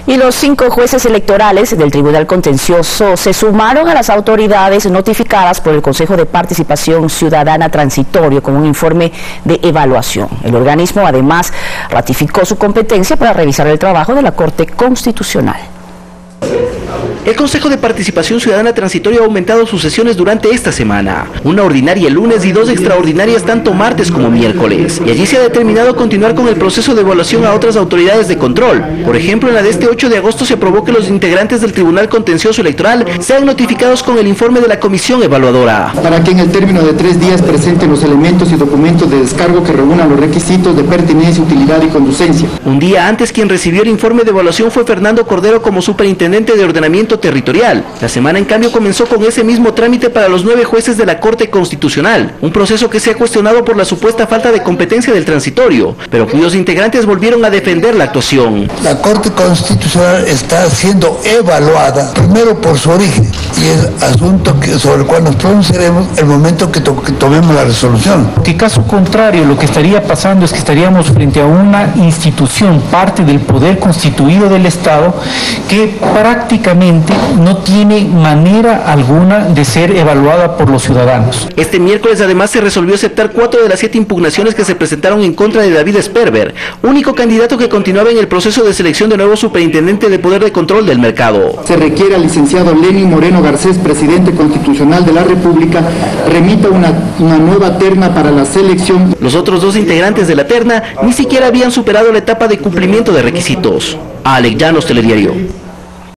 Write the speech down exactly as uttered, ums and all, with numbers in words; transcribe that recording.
Y los cinco jueces electorales del Tribunal Contencioso se sumaron a las autoridades notificadas por el Consejo de Participación Ciudadana Transitorio con un informe de evaluación. El organismo además ratificó su competencia para revisar el trabajo de la Corte Constitucional. El Consejo de Participación Ciudadana Transitorio ha aumentado sus sesiones durante esta semana, una ordinaria el lunes y dos extraordinarias tanto martes como miércoles. Y allí se ha determinado continuar con el proceso de evaluación a otras autoridades de control. Por ejemplo, en la de este ocho de agosto se aprobó que los integrantes del Tribunal Contencioso Electoral sean notificados con el informe de la Comisión Evaluadora. Para que en el término de tres días presenten los elementos y documentos de descargo que reúnan los requisitos de pertinencia, utilidad y conducencia. Un día antes, quien recibió el informe de evaluación fue Fernando Cordero como superintendente de ordenamiento territorial. La semana, en cambio, comenzó con ese mismo trámite para los nueve jueces de la Corte Constitucional, un proceso que se ha cuestionado por la supuesta falta de competencia del transitorio, pero cuyos integrantes volvieron a defender la actuación. La Corte Constitucional está siendo evaluada, primero por su origen, y el asunto que, sobre el cual nos pronunciaremos el momento que, to que tomemos la resolución. Que caso contrario, lo que estaría pasando es que estaríamos frente a una institución, parte del poder constituido del Estado, que prácticamente no tiene manera alguna de ser evaluada por los ciudadanos. Este miércoles además se resolvió aceptar cuatro de las siete impugnaciones que se presentaron en contra de David Sperber, único candidato que continuaba en el proceso de selección de nuevo superintendente de poder de control del mercado. Se requiere al licenciado Lenín Moreno Garcés, presidente constitucional de la República, remita una, una nueva terna para la selección. Los otros dos integrantes de la terna ni siquiera habían superado la etapa de cumplimiento de requisitos. Alex Llanos, Telediario.